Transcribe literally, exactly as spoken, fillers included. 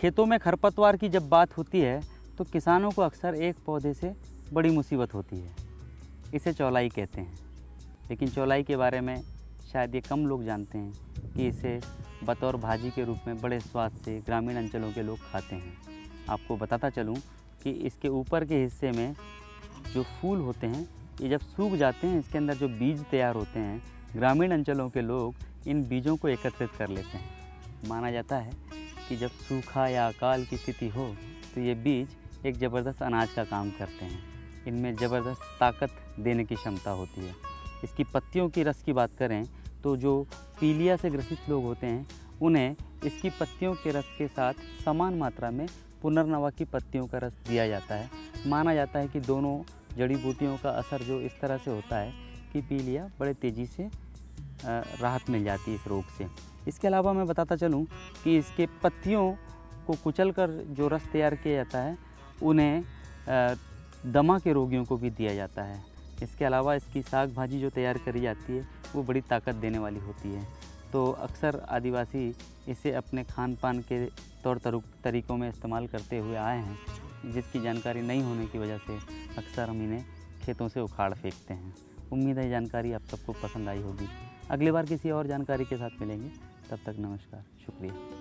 खेतों में खरपतवार की जब बात होती है तो किसानों को अक्सर एक पौधे से बड़ी मुसीबत होती है। इसे चौलाई कहते हैं। लेकिन चौलाई के बारे में शायद ये कम लोग जानते हैं कि इसे बतौर भाजी के रूप में बड़े स्वाद से ग्रामीण अंचलों के लोग खाते हैं। आपको बताता चलूँ कि इसके ऊपर के हिस्से में जो फूल होते हैं, ये जब सूख जाते हैं, इसके अंदर जो बीज तैयार होते हैं, ग्रामीण अंचलों के लोग इन बीजों को एकत्रित कर लेते हैं। माना जाता है कि जब सूखा या अकाल की स्थिति हो तो ये बीज एक ज़बरदस्त अनाज का काम करते हैं। इनमें ज़बरदस्त ताकत देने की क्षमता होती है। इसकी पत्तियों की रस की बात करें तो जो पीलिया से ग्रसित लोग होते हैं, उन्हें इसकी पत्तियों के रस के साथ समान मात्रा में पुनर्नवा की पत्तियों का रस दिया जाता है। माना जाता है कि दोनों जड़ी बूटियों का असर जो इस तरह से होता है कि पीलिया बड़े तेज़ी से राहत मिल जाती है इस रोग से। इसके अलावा मैं बताता चलूँ कि इसके पत्तियों को कुचलकर जो रस तैयार किया जाता है, उन्हें दमा के रोगियों को भी दिया जाता है। इसके अलावा इसकी साग भाजी जो तैयार करी जाती है वो बड़ी ताकत देने वाली होती है। तो अक्सर आदिवासी इसे अपने खान पान के तौर तरीक़ों में इस्तेमाल करते हुए आए हैं, जिसकी जानकारी नहीं होने की वजह से अक्सर हम इन्हें खेतों से उखाड़ फेंकते हैं। उम्मीद है जानकारी आप सबको पसंद आई होगी। अगली बार किसी और जानकारी के साथ मिलेंगे। तब तक नमस्कार, शुक्रिया।